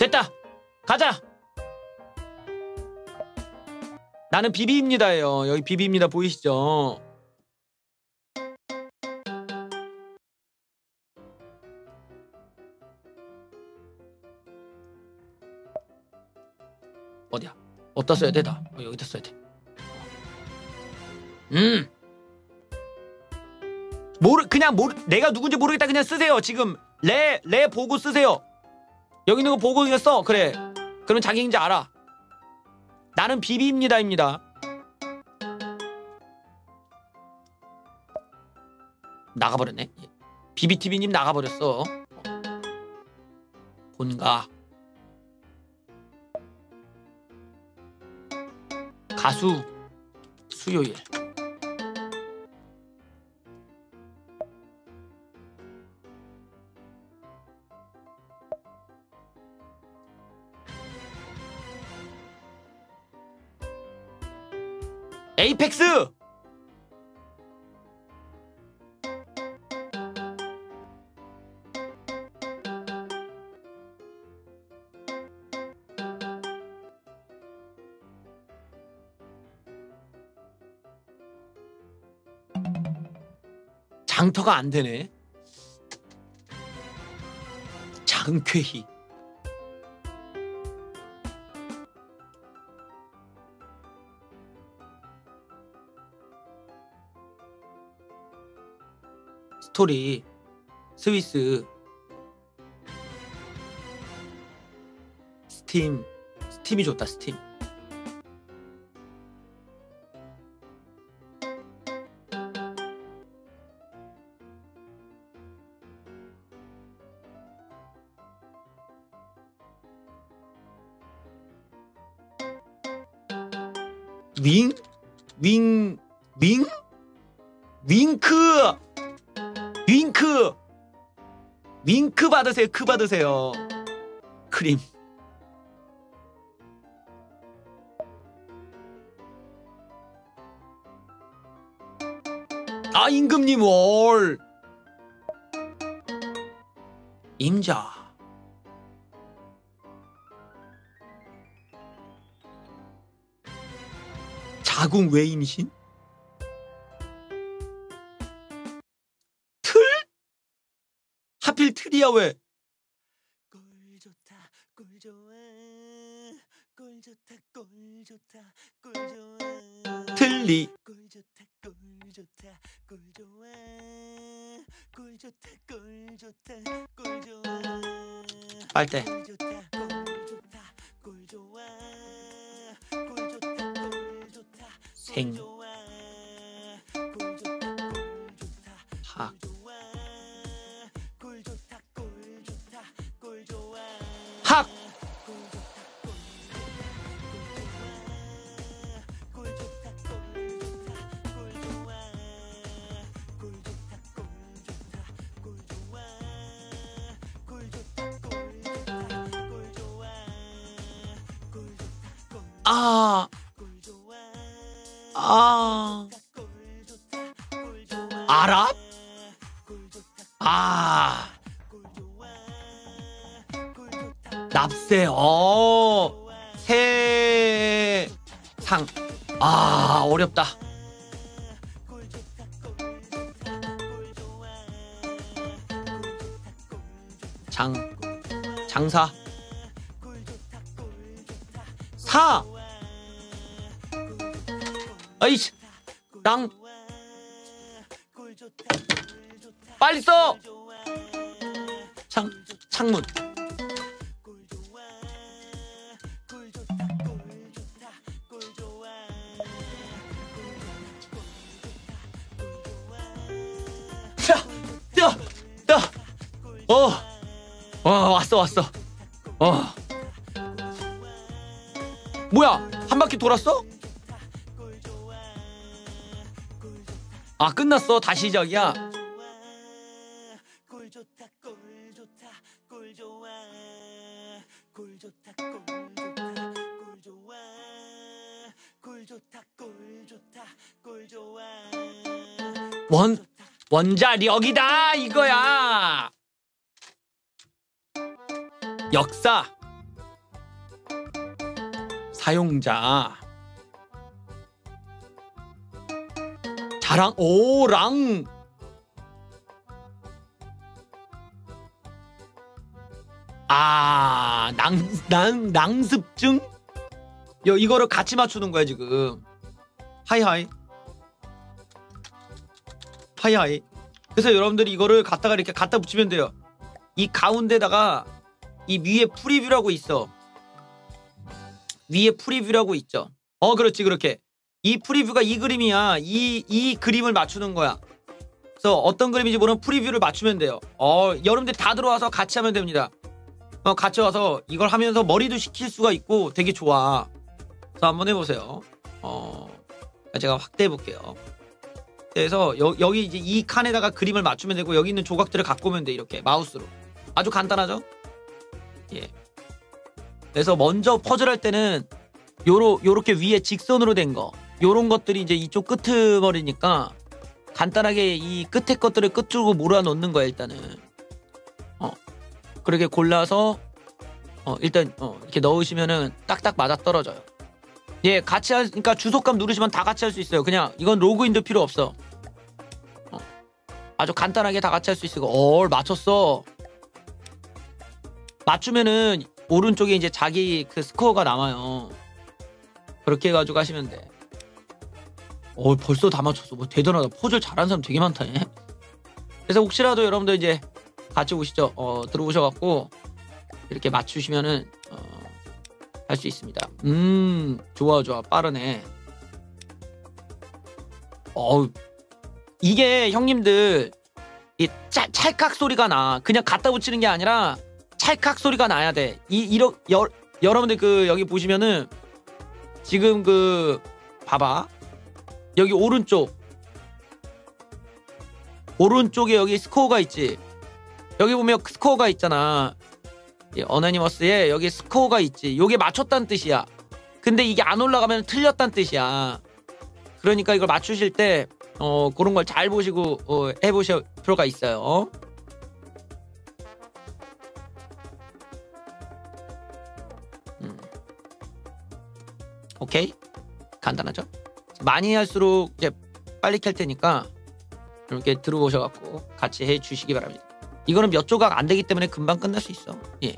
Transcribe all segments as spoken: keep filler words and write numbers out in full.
됐다. 가자. 나는 비비입니다예요. 여기 비비입니다 보이시죠? 어디야? 어디다 써야 되다. 어, 여기다 써야 돼. 음. 모르 그냥 모르 내가 누군지 모르겠다. 그냥 쓰세요. 지금 레 레 보고 쓰세요. 여기 있는 거 보고 그냥 써. 그래. 그럼 자기인지 알아. 나는 비비입니다입니다. 나가버렸네. 비비티비님 나가버렸어. 본가 가수 수요일. 에이펙스! 장터가 안 되네. 장쾌히. 스토리 스위스 스팀 스팀이 좋다. 스팀. 윙? 윙? 윙? 윙크! 윙크! 윙크 받으세요. 크 받으세요. 크림. 아, 임금님 월. 임자. 자궁 왜 임신? 틀? 하필 틀이야 왜? 꿀 좋다 꿀 좋아 꿀 좋다 꿀 좋다 꿀 좋아 틀리 꿀 좋다 꿀 좋다 꿀 좋아 꿀 좋다 꿀 좋다 꿀 좋아 빨대 꿀 좋다 꿀 좋다 꿀 좋아 꿀 좋다 꿀 좋다 생 학 학 아, 아, 아랍? 아, 납세, 어, 세상, 아, 어렵다. 장, 장사, 사, 아이씨, 땅, 빨리 써! 창, 창문. 야, 야, 야, 어, 어, 왔어, 왔어. 어, 뭐야? 한 바퀴 돌았어? 아, 끝났어. 다시 시작이야. 원, 원자력이다 이거야. 역사, 사용자. 자랑, 오랑. 아, 낭, 낭, 낭습증? 여, 이거를 같이 맞추는 거야, 지금. 하이하이. 하이하이. 그래서 여러분들이 이거를 갖다가 이렇게 갖다 붙이면 돼요. 이 가운데다가 이 위에 프리뷰라고 있어. 위에 프리뷰라고 있죠. 어, 그렇지, 그렇게. 이 프리뷰가 이 그림이야. 이, 이 그림을 맞추는 거야. 그래서 어떤 그림인지 모르는 프리뷰를 맞추면 돼요. 어, 여러분들 다 들어와서 같이 하면 됩니다. 어, 같이 와서 이걸 하면서 머리도 식힐 수가 있고 되게 좋아. 그래서 한번 해보세요. 어, 제가 확대해 볼게요. 그래서 여, 여기 이제 이 칸에다가 그림을 맞추면 되고 여기 있는 조각들을 갖고 오면 돼. 이렇게 마우스로. 아주 간단하죠? 예. 그래서 먼저 퍼즐 할 때는 요로, 요렇게 위에 직선으로 된 거, 요런 것들이 이제 이쪽 끄트머리니까 간단하게 이 끝에 것들을 끝으로 몰아 넣는 거야. 일단은 어 그렇게 골라서 어 일단 어 이렇게 넣으시면은 딱딱 맞아 떨어져요. 예, 같이 하니까 주속감 누르시면 다 같이 할 수 있어요. 그냥 이건 로그인도 필요 없어. 어, 아주 간단하게 다 같이 할 수 있고. 어, 맞췄어. 맞추면은 오른쪽에 이제 자기 그 스코어가 남아요. 그렇게 해가지고 하시면 돼. 어, 벌써 다 맞췄어. 뭐 대단하다. 퍼즐 잘하는 사람 되게 많다. 얘. 그래서 혹시라도 여러분들 이제 같이 오시죠. 어, 들어오셔갖고 이렇게 맞추시면은 어, 할 수 있습니다. 음, 좋아 좋아. 빠르네. 어, 이게 형님들 이 찰, 찰칵 소리가 나. 그냥 갖다 붙이는 게 아니라 찰칵 소리가 나야 돼. 이 이러 여, 여러분들 그 여기 보시면은 지금 그 봐봐. 여기 오른쪽 오른쪽에 여기 스코어가 있지. 여기 보면 스코어가 있잖아. 어네니머스에 여기 스코어가 있지. 요게 맞췄다는 뜻이야. 근데 이게 안 올라가면 틀렸다는 뜻이야. 그러니까 이걸 맞추실 때 어, 그런 걸 잘 보시고 어, 해보실 필요가 있어요. 음. 오케이? 간단하죠? 많이 할수록 이제 빨리 켤 테니까 이렇게 들어오셔갖고 같이 해주시기 바랍니다. 이거는 몇 조각 안 되기 때문에 금방 끝날 수 있어. 예.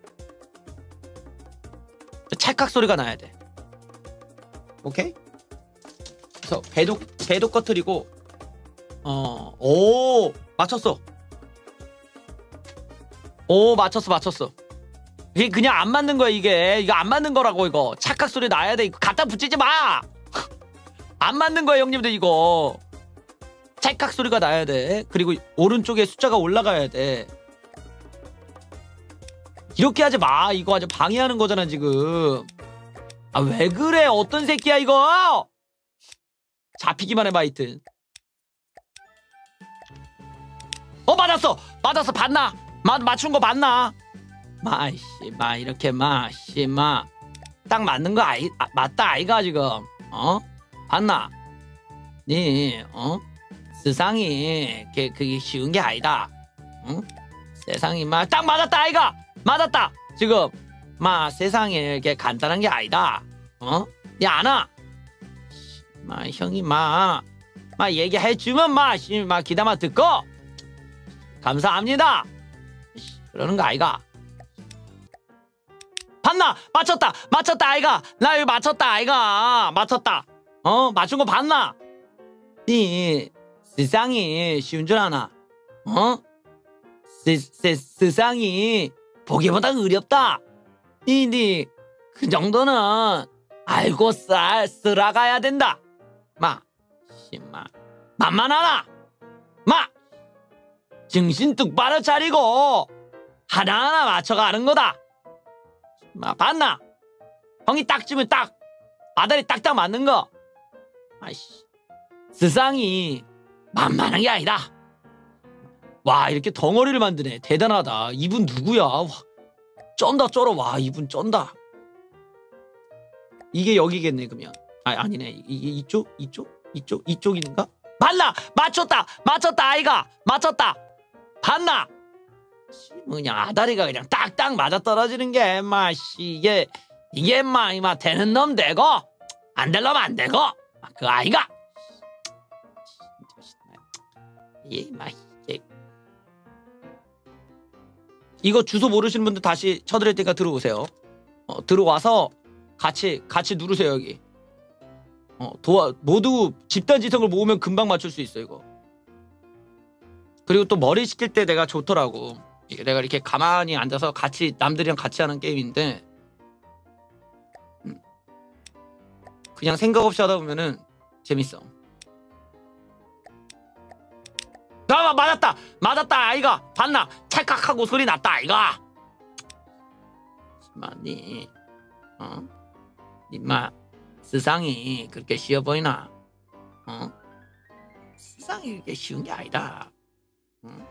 찰칵 소리가 나야 돼. 오케이? 그래서 배도 배도 꺼트리고 어, 오, 맞췄어. 오, 맞췄어, 맞췄어. 이게 그냥 안 맞는 거야, 이게. 이거 안 맞는 거라고, 이거. 찰칵 소리 나야 돼. 이거 갖다 붙이지 마! 안 맞는 거야, 형님들, 이거. 찰칵 소리가 나야 돼. 그리고 오른쪽에 숫자가 올라가야 돼. 이렇게 하지 마. 이거 아주 방해하는 거잖아, 지금. 아, 왜 그래? 어떤 새끼야, 이거? 잡히기만 해봐, 하여튼. 어, 맞았어! 맞았어, 봤나? 마, 맞춘 거 봤나? 마, 씨, 마, 이렇게, 마, 씨, 마. 딱 맞는 거 아이, 아, 맞다, 아이가, 지금. 어? 봤나? 니, 어? 세상이, 그게, 그게 쉬운 게 아니다. 응? 세상이, 마, 딱 맞았다, 아이가! 맞았다! 지금, 마, 세상이 이렇게 간단한 게 아니다. 어? 니 아나? 마, 형이, 마, 마, 얘기해주면, 마, 씨, 마, 기다마 듣고! 감사합니다! 그러는 거 아이가? 봤나? 맞췄다! 맞췄다, 아이가! 나 여기 맞췄다, 아이가! 맞췄다! 어? 맞춘 거 봤나? 니, 세상이 쉬운 줄 아나? 어? 세, 세, 세상이 보기보다 어렵다! 니, 니, 그 정도는 알고 쌀, 쓰라가야 된다! 마, 씨마, 만만하나? 마! 정신 똑바로 차리고 하나하나 맞춰가는 거다. 마, 봤나? 형이 딱 주면 딱 아다리 딱딱 맞는 거. 아이씨, 세상이 만만한 게 아니다. 와, 이렇게 덩어리를 만드네. 대단하다. 이분 누구야? 와, 쩐다 쩔어. 와, 이분 쩐다. 이게 여기겠네, 그러면. 아, 아니네. 이게 이쪽? 이쪽? 이쪽? 이쪽인가? 봤나? 맞췄다! 맞췄다, 아이가! 맞췄다! 봤나? 그냥 아다리가 그냥 딱딱 맞아 떨어지는 게, 마, 씨, 이게 이게 인마 이마 되는 놈 되고 안 될 놈 안 되고 그 아이가 이게 막 이게 이거 주소 모르시는 분들 다시 쳐드릴 테니까 들어오세요. 어, 들어와서 같이 같이 누르세요 여기. 어, 도와 모두 집단 지성을 모으면 금방 맞출 수 있어 이거. 그리고 또 머리 식힐 때 내가 좋더라고. 이게 내가 이렇게 가만히 앉아서 같이 남들이랑 같이 하는 게임인데 음, 그냥 생각 없이 하다 보면은 재밌어. 아 맞았다 맞았다 아이가 봤나 찰칵하고 소리 났다 아이가. 심하니 어? 임마 세상이 그렇게 쉬워 보이나? 어? 세상이 그렇게 쉬운 게 아니다. 응?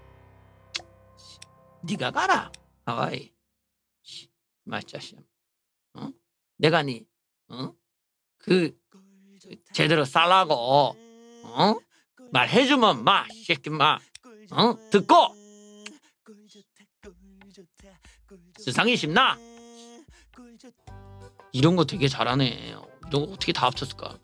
네가 가라 아가이. 말자시야. 어? 내가 니 어? 그 제대로 살라고 어? 말해주면 마 새끼 마 어? 듣고 세상이 쉽나? 이런 거 되게 잘하네. 이런 거 어떻게 다 합쳤을까?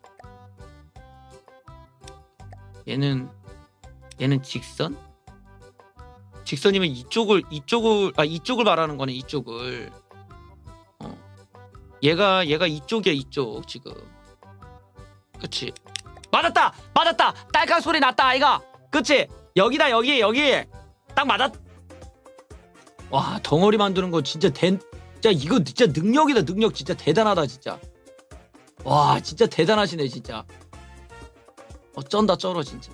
얘는 얘는 직선? 직선이면 이쪽을 이쪽을 아 이쪽을 말하는 거네. 이쪽을. 어. 얘가 얘가 이쪽이야 이쪽 지금. 그치? 맞았다 맞았다 딸깍 소리 났다 아이가. 그치? 여기다 여기 여기 딱 맞았. 와 덩어리 만드는 거 진짜 대. 진짜 이거 진짜 능력이다 능력. 진짜 대단하다 진짜. 와 진짜 대단하시네 진짜. 어쩐다 쩔어 진짜.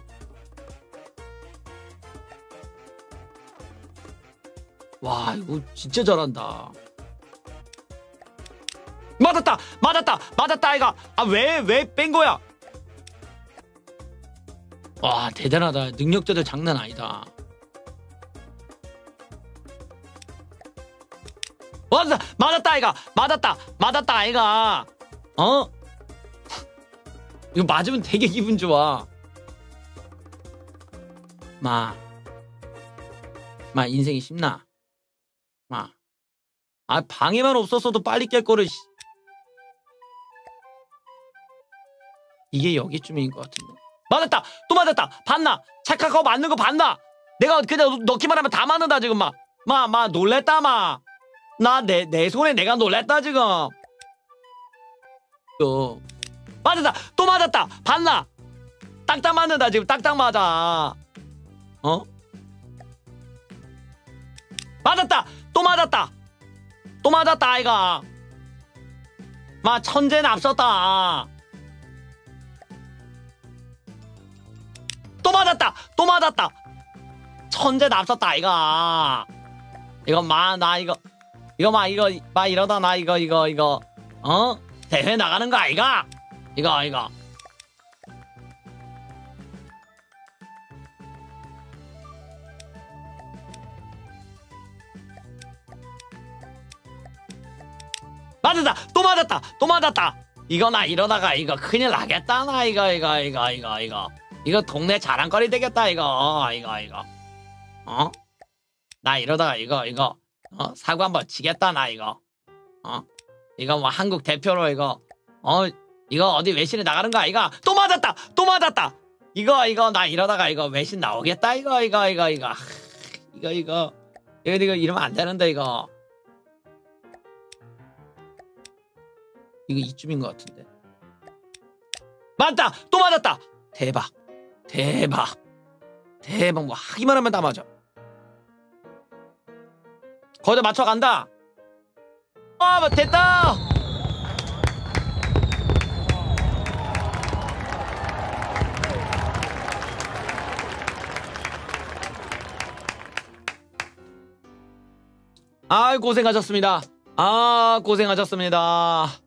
와 이거 진짜 잘한다. 맞았다 맞았다 맞았다 아이가. 아 왜 왜 뺀 거야. 와 대단하다. 능력자들 장난 아니다. 맞았다 맞았다 아이가. 맞았다 맞았다 아이가. 어? 이거 맞으면 되게 기분 좋아. 마. 마 인생이 쉽나? 마. 아 방에만 없었어도 빨리 깰 거를. 이게 여기쯤인 것 같은데. 맞았다 또 맞았다. 봤나? 착각하고 맞는 거 봤나? 내가 그냥 넣기만 하면 다 맞는다 지금. 마 마 마 놀랬다 마. 나 내 내 손에 내가 놀랬다 지금. 또 맞았다 또 맞았다. 봤나? 딱딱 맞는다 지금. 딱딱 맞아. 어? 맞았다 또 맞았다 또 맞았다 아이가. 마 천재는 앞섰다. 또 맞았다 또 맞았다. 천재는 앞섰다 아이가. 이거 마 나 이거 이거 마 이거 마 이러다 나 이거 이거 이거 어? 대회 나가는 거 아이가? 이거 이거 맞았다 또 맞았다 또 맞았다. 이거 나 이러다가 이거 큰일 나겠다 나 이거 이거 이거 이거 이거 이거 동네 자랑거리 되겠다 이거 이거 이거 어? 나 이러다가 이거 이거 어? 사고 한번 치겠다 나 이거 어? 이거 뭐 한국 대표로 이거 어? 이거 어디 외신에 나가는 거 아이가? 또 맞았다 또 맞았다. 이거 이거 나 이러다가 이거 외신 나오겠다 이거 이거 이거 이거 이거 이거 이거 이거 이러면 안 되는데 이거 이거 이쯤인 것 같은데. 맞다 또 맞았다. 대박 대박 대박. 뭐 하기만 하면 다 맞아. 거기다 맞춰간다. 아 뭐 됐다. 아 고생하셨습니다. 아 고생하셨습니다.